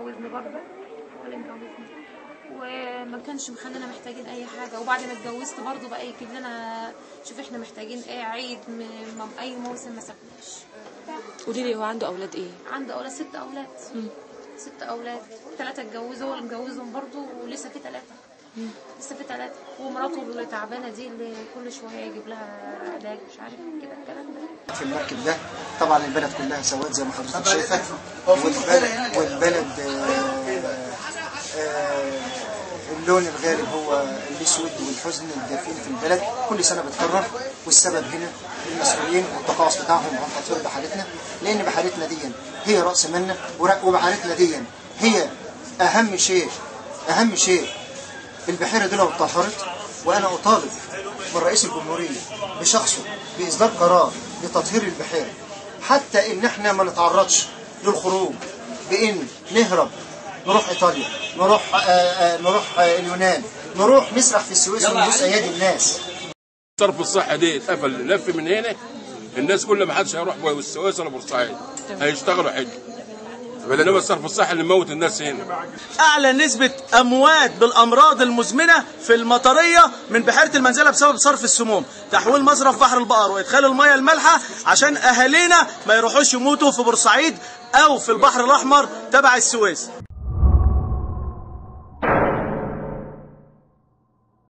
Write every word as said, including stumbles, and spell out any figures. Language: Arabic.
مجوزني برضه، هو اللي مجوزني وما كانش مخلينا محتاجين اي حاجه. وبعد ما اتجوزت برضه بقى يجيب لنا شوف احنا محتاجين ايه، عيد اي موسم ما سابناش. قولي لي هو عنده اولاد ايه؟ عنده اولاد ست اولاد. مم. ست اولاد، ثلاثه اتجوزوا، هو اللي مجوزهم برضه ولسه في ثلاثه. لسه في ثلاثه، ومراته اللي تعبانه دي اللي كل شويه يجيب لها علاج مش عارف كده الكلام ده. في المركب ده طبعا البلد كلها سواد زي ما حضرتك شايفه، والبلد والبلد اللون الغالب هو الاسود والحزن الدافين في البلد كل سنه بتكرر، والسبب هنا المسؤولين والتقاعس بتاعهم عن تطوير بحارتنا، لان بحارتنا دي هي راس مالنا، وبحارتنا دي هي اهم شيء اهم شيء. البحيره دي لو اتطهرت، وانا اطالب من رئيس الجمهوريه بشخصه باصدار قرار لتطهير البحيره، حتى ان احنا ما نتعرضش للخروج بان نهرب نروح ايطاليا، نروح آآ آآ نروح آآ اليونان، نروح نسرح في السويس ونبوس ايادي الناس. صرف الصحه دي اتقفل لف من هنا، الناس كلها ما حدش هيروح السويس ولا بورسعيد، هيشتغلوا حج. انما الصرف الصحي اللي موت الناس هنا. اعلى نسبه اموات بالامراض المزمنه في المطريه من بحيره المنزله بسبب صرف السموم، تحويل مصرف بحر البقر وادخال المياه المالحه عشان اهالينا ما يروحوش يموتوا في بورسعيد او في البحر الاحمر تبع السويس.